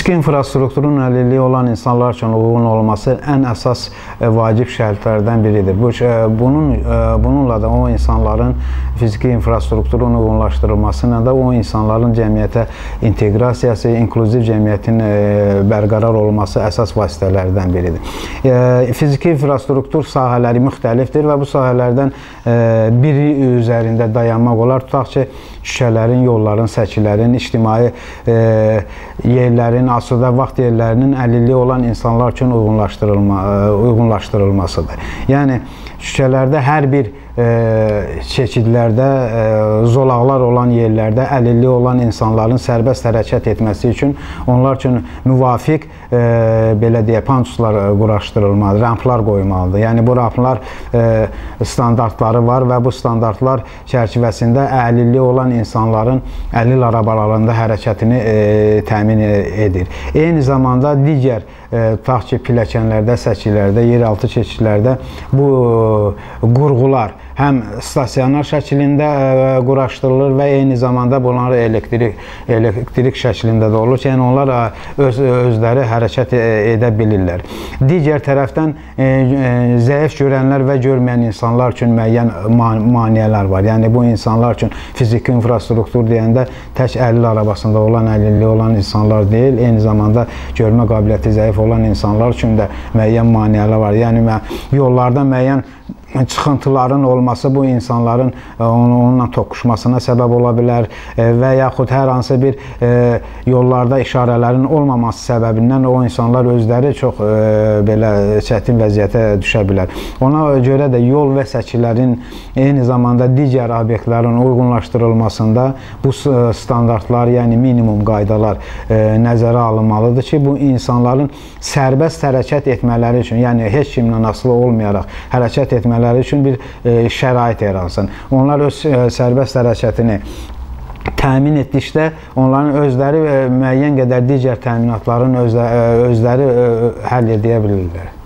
Fiziki infrastrukturun əlilliyi olan insanlar üçün uyğun olması ən əsas vacib şərtlərdən biridir. Bununla da o insanların fiziki infrastrukturun uyğunlaşdırılmasıyla da o insanların cəmiyyətə inteqrasiyası, inklüziv cəmiyyətin bərqərar olması əsas vasitələrdən biridir. Fiziki infrastruktur sahələri müxtəlifdir və bu sahələrdən biri üzərində dayanmaq olar. Tutaq ki, küçələrin, yolların, səkilərin, ictimai yerlərin, asudə vaxt yerlərinin əlilliyi olan insanlar üçün uyğunlaşdırılmasıdır. Yəni, küçələrdə hər bir keçidlərdə, zolaqlar olan yerlərdə əlilliyi olan insanların sərbəst hərəkət etməsi üçün onlar üçün müvafiq belə deyək, pantuslar quraşdırılmalıdır, ramplar qoymalıdır. Yəni, bu ramplar standartları var və bu standartlar çərçivəsində əlilliyi olan insanların əlil arabalarında hərəkətini təmin edir. Eyni zamanda digər tutaq ki, pilləkənlərdə, səkilərdə, yeraltı keçidlərdə bu qurğular həm stasionar şəklində quraşdırılır və eyni zamanda bunlar elektrik şəklində də olur ki, yəni onlar özləri hərəkət edə bilirlər. Digər tərəfdən zəif görənlər və görməyən insanlar üçün müəyyən maneələr var. Yəni bu insanlar üçün fiziki infrastruktur deyəndə tək əlil arabasında olan, əlilliyi olan insanlar deyil, eyni zamanda görmə qabiliyyəti zəif olan insanlar üçün də müəyyən maneələr var. Yəni yollarda müəyyən çıxıntıların olması bu insanların onunla toqquşmasına səbəb ola bilər və yaxud hər hansı bir yollarda işarələrin olmaması səbəbindən o insanlar özləri çox belə çətin vəziyyətə düşə bilər. Ona görə də yol və səkilərin eyni zamanda digər obyektlərin uyğunlaşdırılmasında bu standartlar, yəni minimum qaydalar nəzərə alınmalıdır ki, bu insanların sərbəst hərəkət etmələri üçün, yəni heç kimdən asılı olmayaraq hərəkət etmələri üçün bir şərait yaransın. Onlar öz sərbəst hərəkətini təmin etdikdə onların özləri müəyyən qədər digər təminatların özləri həll edə bilirlər.